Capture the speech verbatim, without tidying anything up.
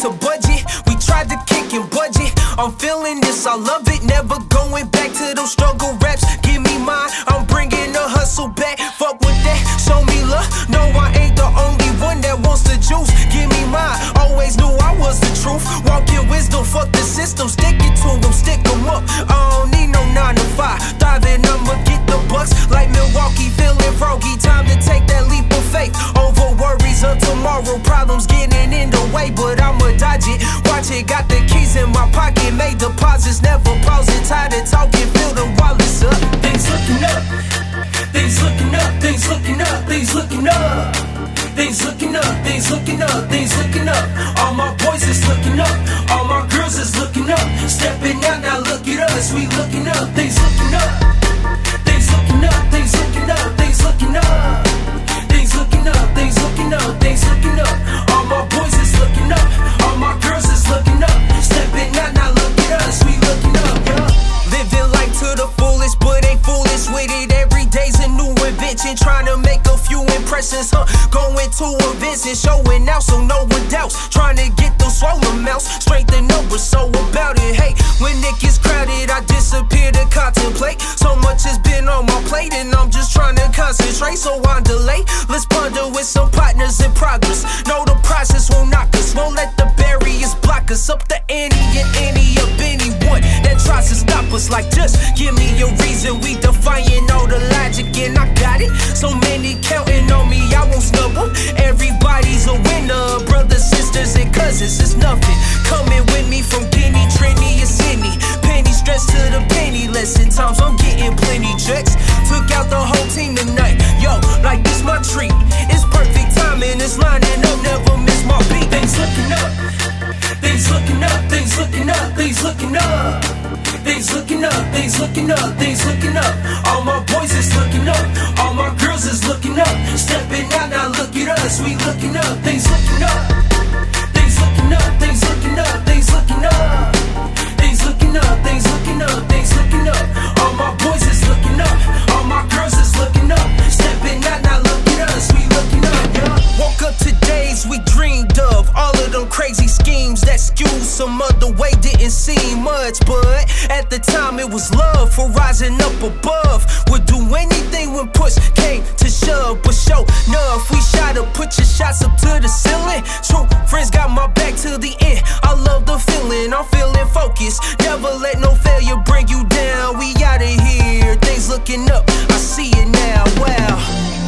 to budget. We tried to kick and budget. I'm feeling this, I love it. Never going back to those struggle raps. Give me mine, I'm bringing the hustle back. Fuck with that, show me love. No, I ain't the only one that wants the juice. Give me mine, always knew I was the truth. Walking wisdom, fuck the system. Stick it to them, stick them up. I don't need no nine to five. Thriving, I'ma get the bucks. Like Milwaukee, feeling froggy. Time to take that leap of faith. Over worries of tomorrow. Problems getting in the way, but I'ma dodge it. Watch it, got the keys in my pocket. Made deposits, never pausing. Tired of talking, fill the wallets up. Things looking up, things looking up, things looking up, things looking up. Things looking up, things looking up, things looking up. All my boys is looking up, all my girls is looking up. Stepping out, now look at us, we looking up. Things looking up, things looking up, things looking up, things looking up. Things looking up, things looking up, things looking up. All my boys is looking up, all my girls is looking up. Stepping out, now look at us, we looking up, yeah. Living life to the fullest, but ain't foolish with it. Every day's a new invention, trying to make a few impressions, huh? Going to events and showing out so no one doubts. Trying to get those swollen mouths, strengthen numbers, so about it. Hey, when it gets crowded, I disappear to contemplate. So much has been on my plate, and I'm just trying to concentrate, so I delay. Let's ponder with some partners in progress. Know the process won't knock us, won't let the barriers block us. Up the ante and any of anyone that tries to stop us. Like, just give me a reason. We defying all the logic, and I got it. So many counting on me, I won't stumble. Everybody's a winner, brothers, sisters, and cousins. It's nothing coming with me from Guinea, Trini, and Sydney. Penny stressed to the penny lesson times. I'm getting plenty checks. Took out the whole team tonight. Yo, like this my treat. It's perfect timing. It's lining up. Never miss my beat. Things looking up, things looking up, things looking up, things looking up. Things looking up, things looking up, things looking up. All my boys is looking up, all my girls is looking up. Stepping out, now look at us, we looking up. Things looking up, things looking up, things looking up, things looking up. Things looking up, things looking up, things looking up. All my boys is looking up, all my girls is looking up. Stepping out, now look at us, we looking up, yeah. Woke up to days we dreamed of. All of them crazy schemes that skewed some other way didn't seem much, but at the time it was love for rising up above. Would do anything when push came to shove, but show enough we shot to put your shots up to the ceiling. True friends got my back to the end. I love the feeling, I'm feeling focused. Never let no failure bring you down. We out of here, things looking up, I see it now, wow.